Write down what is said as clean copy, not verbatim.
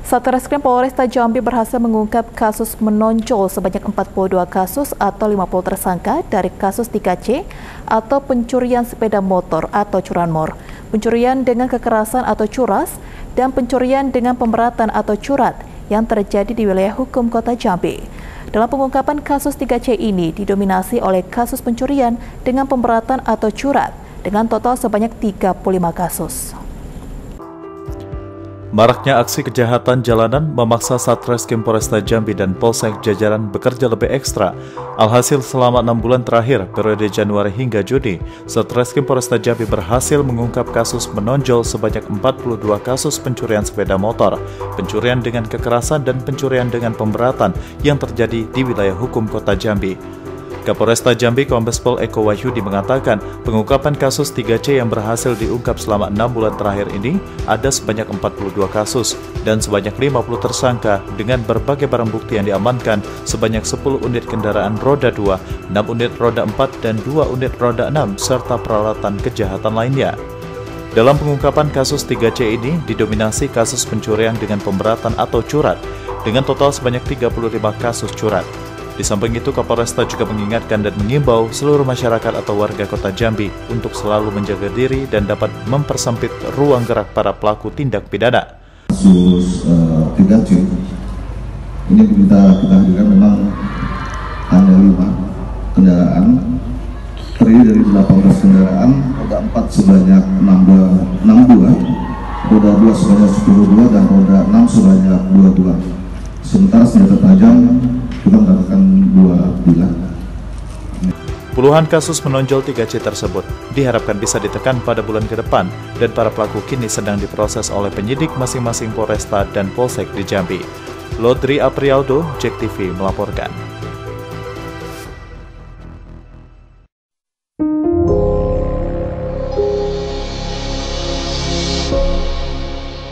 Satreskrim Polresta Jambi berhasil mengungkap kasus menonjol sebanyak 42 kasus atau 50 tersangka dari kasus 3C atau pencurian sepeda motor atau curanmor, pencurian dengan kekerasan atau curas, dan pencurian dengan pemberatan atau curat yang terjadi di wilayah hukum Kota Jambi. Dalam pengungkapan kasus 3C ini didominasi oleh kasus pencurian dengan pemberatan atau curat dengan total sebanyak 35 kasus. Maraknya aksi kejahatan jalanan memaksa Satreskrim Polresta Jambi dan Polsek jajaran bekerja lebih ekstra. Alhasil selama 6 bulan terakhir, periode Januari hingga Juni, Satreskrim Polresta Jambi berhasil mengungkap kasus menonjol sebanyak 42 kasus pencurian sepeda motor, pencurian dengan kekerasan dan pencurian dengan pemberatan yang terjadi di wilayah hukum Kota Jambi. Kapolresta Jambi Kombes Pol Eko Wahyudi mengatakan pengungkapan kasus 3C yang berhasil diungkap selama 6 bulan terakhir ini ada sebanyak 42 kasus dan sebanyak 50 tersangka dengan berbagai barang bukti yang diamankan sebanyak 10 unit kendaraan roda 2, 6 unit roda 4, dan 2 unit roda 6 serta peralatan kejahatan lainnya. Dalam pengungkapan kasus 3C ini didominasi kasus pencurian dengan pemberatan atau curat dengan total sebanyak 35 kasus curat. Di samping itu, Kapolresta juga mengingatkan dan mengimbau seluruh masyarakat atau warga Kota Jambi untuk selalu menjaga diri dan dapat mempersempit ruang gerak para pelaku tindak pidana. Kasus 3C ini kita hadirkan memang hanya 5 kendaraan, terdiri dari 18 kendaraan, roda 4 sebanyak 6 buah, roda 2 sebanyak 10 buah, dan roda 6 sebanyak 2 buah. Sementara senjata tajam kita mendapatkan 2 bilah. Puluhan kasus menonjol 3C tersebut diharapkan bisa ditekan pada bulan ke depan dan para pelaku kini sedang diproses oleh penyidik masing-masing Polresta dan Polsek di Jambi. Lodri Aprialdo, JEK TV melaporkan.